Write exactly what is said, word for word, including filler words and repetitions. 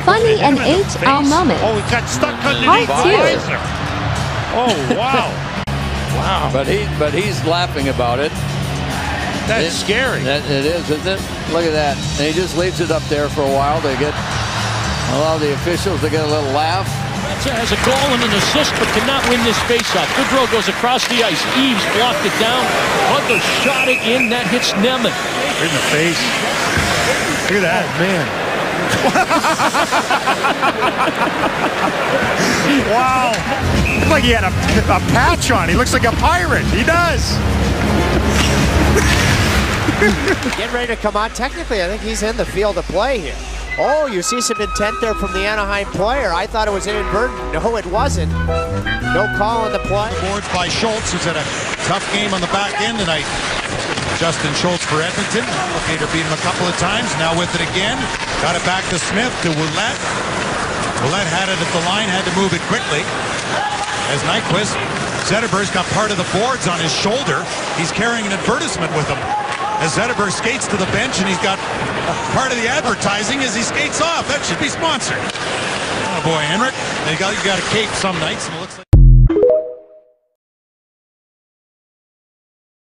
funny and H L moment. Oh, he got stuck Part underneath the two. visor. Oh, wow. Wow. But he, but he's laughing about it. That's it, scary. That, it is, isn't it? Look at that. And he just leaves it up there for a while. They get, allow the officials to get a little laugh. Spezza has a goal and an assist, but cannot win this faceoff. Goodrow goes across the ice. Eaves blocked it down. Hunter shot it in. That hits Nemeth. In the face. Look at that, man. Wow. Looks like he had a, a patch on. He looks like a pirate. He does. Getting ready to come on. Technically, I think he's in the field of play here. Oh, you see some intent there from the Anaheim player. I thought it was inadvertent. No, it wasn't. No call on the play. Boards by Schultz, who's had a tough game on the back end tonight. Justin Schultz for Edmonton. Locator beat him a couple of times. Now with it again. Got it back to Smith, to Ouellette. Ouellette had it at the line, had to move it quickly. As Nyquist, Zetterberg's got part of the boards on his shoulder. He's carrying an advertisement with him. As Zetterberg skates to the bench, and he's got part of the advertising as he skates off. That should be sponsored. Oh boy, Henrik, you got, you got a cape some nights, and it looks like